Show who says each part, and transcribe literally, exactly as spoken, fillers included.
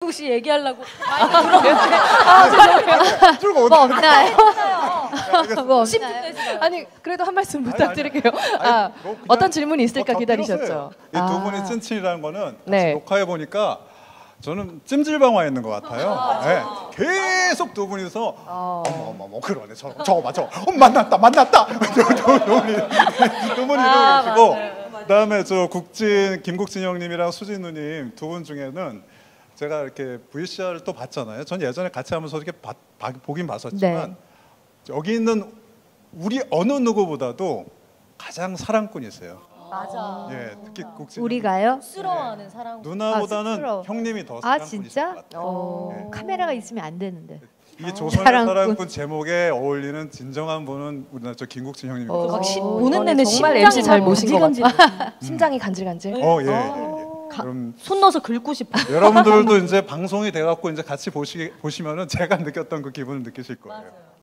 Speaker 1: 혹시 얘기하려고 마이크 들어보는데
Speaker 2: 아, 죄송해요. 뭐 없나요? 뭐
Speaker 1: 십 분
Speaker 2: 없나요?
Speaker 1: 되시나요?
Speaker 2: 아니 그래도 한 말씀 부탁드릴게요.
Speaker 3: 아니,
Speaker 2: 아,
Speaker 3: 뭐 그냥
Speaker 2: 어떤 질문이 있을까
Speaker 3: 뭐
Speaker 2: 기다리셨죠?
Speaker 3: 이 두
Speaker 2: 아.
Speaker 3: 분이 찐친이라는 거는
Speaker 2: 네.
Speaker 3: 녹화해 보니까 저는 찜질방 와 있는 것 같아요. 네. 계속 두 분이서
Speaker 2: 어.
Speaker 3: 어머 어머 어머 그러네 저 저거 봐 저거 어, 만났다 만났다 두 분이 두 분이
Speaker 1: 아,
Speaker 3: 계시고
Speaker 1: 맞아요.
Speaker 3: 그다음에 저 국진 김국진 형님이랑 수진 누님 두 분 중에는 제가 이렇게 브이씨알을 또 봤잖아요. 전 예전에 같이 하면서 이렇게 봐, 봐, 보긴 봤었지만
Speaker 2: 네.
Speaker 3: 여기 있는 우리 어느 누구보다도 가장 사랑꾼이세요.
Speaker 1: 맞아.
Speaker 3: 예, 특히 국진
Speaker 2: 우리가요?
Speaker 1: 쑥스러워하는 사랑.
Speaker 3: 누나보다는
Speaker 2: 아, 쑥스러워.
Speaker 3: 형님이 더
Speaker 2: 아
Speaker 3: 사랑꾼이실
Speaker 2: 진짜?
Speaker 3: 것 같아요.
Speaker 2: 어,
Speaker 3: 네.
Speaker 2: 카메라가 있으면 안 되는데.
Speaker 3: 이게 조선의
Speaker 2: 사랑꾼.
Speaker 3: 사랑꾼 제목에 어울리는 진정한 분은 우리나라 저 김국진 형님입니다.
Speaker 2: 어,
Speaker 1: 막 시,
Speaker 2: 어,
Speaker 1: 보는
Speaker 2: 이번에
Speaker 1: 내내
Speaker 2: 정말
Speaker 1: 심장이
Speaker 2: 엠씨 잘
Speaker 1: 막
Speaker 2: 모신 것
Speaker 1: 간질간질.
Speaker 2: 심장이 간질간질.
Speaker 3: 어, 예. 예, 예.
Speaker 2: 어.
Speaker 3: 그럼
Speaker 1: 손 넣어서 긁고 싶어.
Speaker 3: 여러분들도 이제 방송이 돼갖고 이제 같이 보시 보시면은 제가 느꼈던 그 기분을 느끼실 거예요.
Speaker 1: 맞아요.